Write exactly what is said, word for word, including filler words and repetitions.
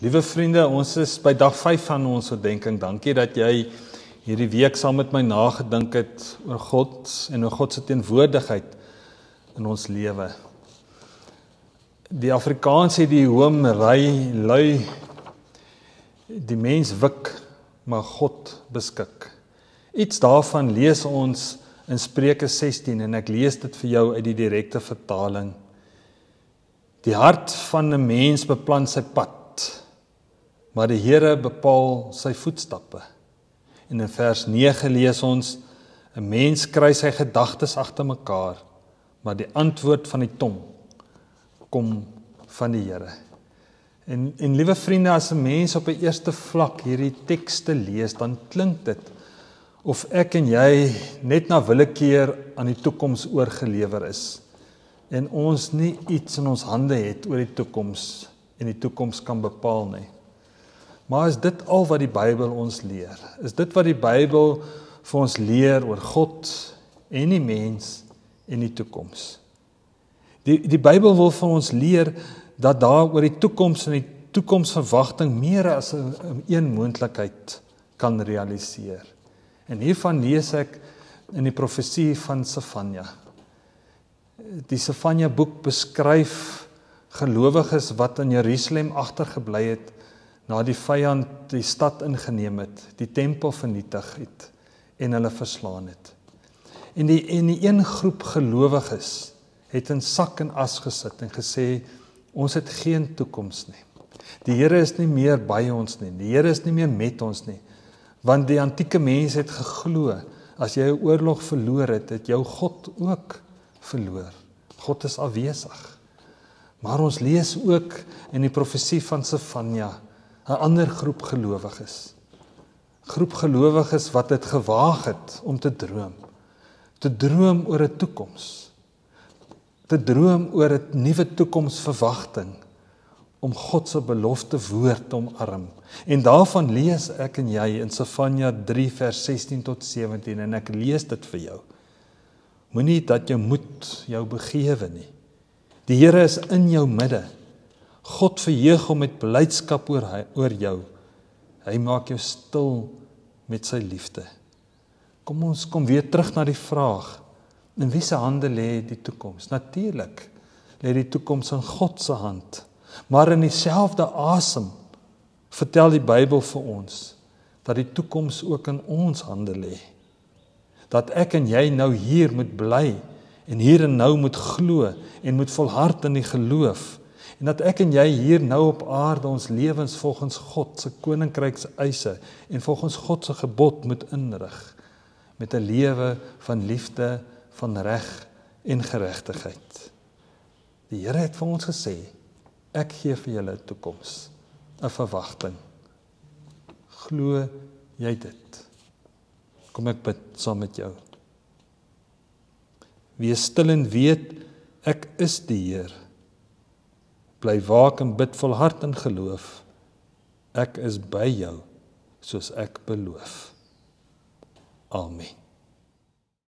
Liewe vriende, ons is by dag vyf van ons oordenking. Dankie dat jy hierdie week saam met my nagedink het oor God en oor God se teenwoordigheid in ons lewe. Die Afrikaans het die hoom ry lui, die mens wik, maar God beskik. Iets daarvan lees ons in Spreuke sestien en ek lees dit vir jou uit die direkte vertaling. Die hart van 'n mens beplan sy pad, maar die Here bepaal sy voetstappe. En in vers nege lees ons, 'n mens kry sy gedagtes agter mekaar, maar die antwoord van die tong kom van die Here. En, en liewe vriende, as 'n mens op 'n eerste vlak hierdie tekste lees, dan klink dit of ek en jy net na willekeur aan die toekoms oorgelewer is, en ons nie iets in ons hande het oor die toekoms, en die toekoms kan bepaal nie. Maar is dit al wat die Bybel ons leer? Is dit wat die Bybel vir ons leer oor God en die mens en die toekoms? Die, die Bybel wil vir ons leer dat daar oor die toekoms en die toekomsverwagting meer as 'n een moontlikheid kan realiseer. En hiervan lees ek in die profesie van Sefanja. Die Sefanja boek beskryf gelowiges wat in Jerusalem agtergebly het, na die vyand die stad ingeneem het, die tempel vernietig het en hulle verslaan het. En die, en die een groep gelowiges het in sak en as gesit en gesê, ons het geen toekoms nie. Die Here is nie meer by ons nie, die Here is nie meer met ons nie, want die antieke mense het geglo, as jy 'n oorlog verloor het, het jou God ook verloor. God is afwesig. Maar ons lees ook in die profesie van Sefanja, 'n ander groep gelowiges. Groep gelowiges wat het gewaag het om te droom. Te droom oor 'n toekoms. Te droom oor 'n nuwe toekomsverwagting, om God se belofte woord te omarm. En daarvan lees ek en jy in Sefanja drie vers sestien tot sewentien, en ek lees dit vir jou. Moenie dat jou moed jou begewe nie. Die Here is in jou midde. God verheug hom met blydskap oor, hy, oor jou. Hy maak jou stil met sy liefde. Kom ons kom weer terug na die vraag, in wie se hande lê die toekoms? Natuurlik lê die toekoms in God se hand. Maar in dieselfde asem vertel die Bybel vir ons dat die toekoms ook in ons hande lê. Dat ek en jy nou hier moet bly en hier en nou moet glo en moet volhard in die geloof. En dat ek en jy hier nou op aarde ons lewens volgens God se koninkryk se eise en volgens God se gebod moet inrig met 'n lewe van liefde, van reg en geregtigheid. Die Here het vir ons gesê, ek gee vir julle 'n toekoms, 'n verwagting. Glo jy dit? Kom ek bid saam met jou. Wees stil en weet, ek is die Heer. Bly waak en bid volhard in geloof. Ek is by jou, soos ek beloof. Amen.